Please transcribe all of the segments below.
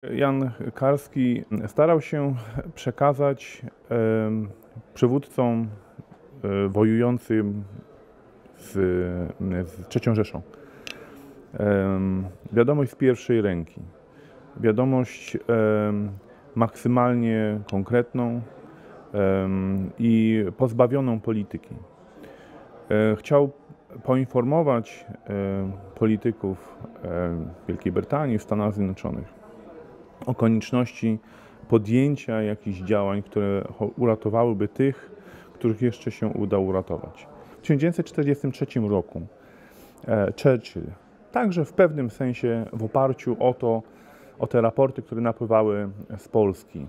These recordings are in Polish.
Jan Karski starał się przekazać przywódcom wojującym z III Rzeszą wiadomość z pierwszej ręki, wiadomość maksymalnie konkretną i pozbawioną polityki. Chciał poinformować polityków Wielkiej Brytanii, Stanów Zjednoczonych o konieczności podjęcia jakichś działań, które uratowałyby tych, których jeszcze się uda uratować. W 1943 roku Churchill, także w pewnym sensie w oparciu o te raporty, które napływały z Polski,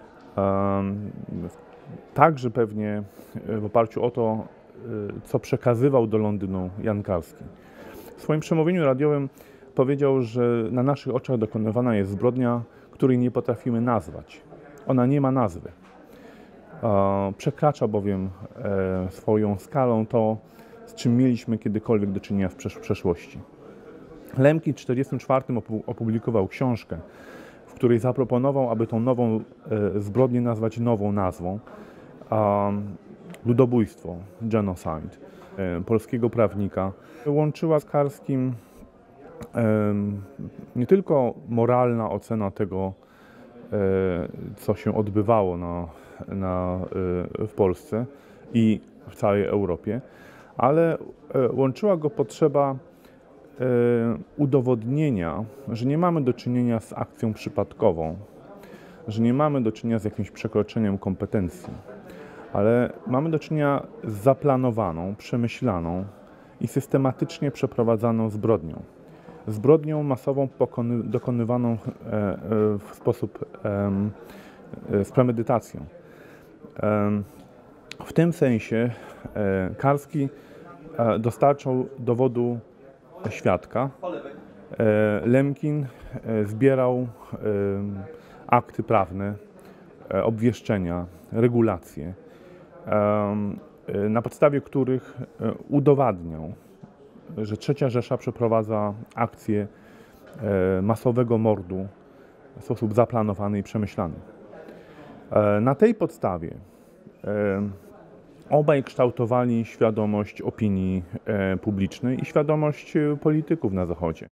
także pewnie w oparciu o to, co przekazywał do Londynu Jan Karski. W swoim przemówieniu radiowym powiedział, że na naszych oczach dokonywana jest zbrodnia, której nie potrafimy nazwać. Ona nie ma nazwy. Przekracza bowiem swoją skalą to, z czym mieliśmy kiedykolwiek do czynienia w przeszłości. Lemkin w 1944 opublikował książkę, w której zaproponował, aby tą nową zbrodnię nazwać nową nazwą. Ludobójstwo, genocide, polskiego prawnika. Łączyła z Karskim nie tylko moralna ocena tego, co się odbywało w Polsce i w całej Europie, ale łączyła go potrzeba udowodnienia, że nie mamy do czynienia z akcją przypadkową, że nie mamy do czynienia z jakimś przekroczeniem kompetencji, ale mamy do czynienia z zaplanowaną, przemyślaną i systematycznie przeprowadzaną zbrodnią. Zbrodnią masową dokonywaną w sposób z premedytacją. W tym sensie Karski dostarczał dowodu świadka. Lemkin zbierał akty prawne, obwieszczenia, regulacje, na podstawie których udowadniał, że III Rzesza przeprowadza akcję masowego mordu w sposób zaplanowany i przemyślany. Na tej podstawie obaj kształtowali świadomość opinii publicznej i świadomość polityków na Zachodzie.